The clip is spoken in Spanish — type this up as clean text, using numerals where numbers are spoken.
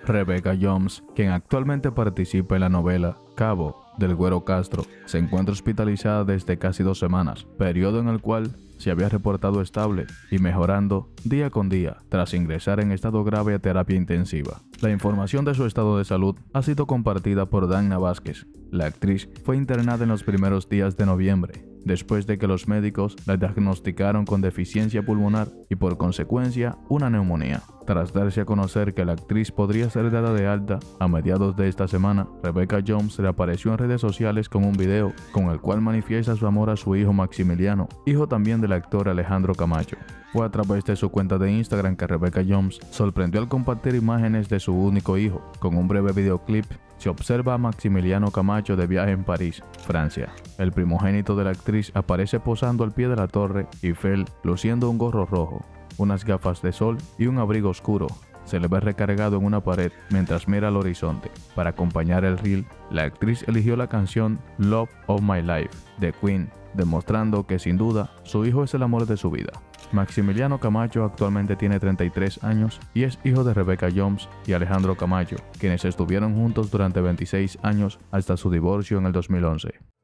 Rebecca Jones, quien actualmente participa en la novela Cabo del Güero Castro, se encuentra hospitalizada desde casi 2 semanas, periodo en el cual se había reportado estable y mejorando día con día tras ingresar en estado grave a terapia intensiva. La información de su estado de salud ha sido compartida por Dagna Vázquez. La actriz fue internada en los primeros días de noviembre, después de que los médicos la diagnosticaron con deficiencia pulmonar y por consecuencia una neumonía. Tras darse a conocer que la actriz podría ser dada de alta a mediados de esta semana, Rebecca Jones reapareció en redes sociales con un video con el cual manifiesta su amor a su hijo Maximiliano, hijo también del actor Alejandro Camacho. Fue a través de su cuenta de Instagram que Rebecca Jones sorprendió al compartir imágenes de su único hijo. Con un breve videoclip se observa a Maximiliano Camacho de viaje en París, Francia. El primogénito de la actriz aparece posando al pie de la Torre Eiffel luciendo un gorro rojo, unas gafas de sol y un abrigo oscuro. Se le ve recargado en una pared mientras mira al horizonte. Para acompañar el reel, la actriz eligió la canción Love of My Life de Queen, demostrando que sin duda su hijo es el amor de su vida. Maximiliano Camacho actualmente tiene 33 años y es hijo de Rebecca Jones y Alejandro Camacho, quienes estuvieron juntos durante 26 años hasta su divorcio en el 2011.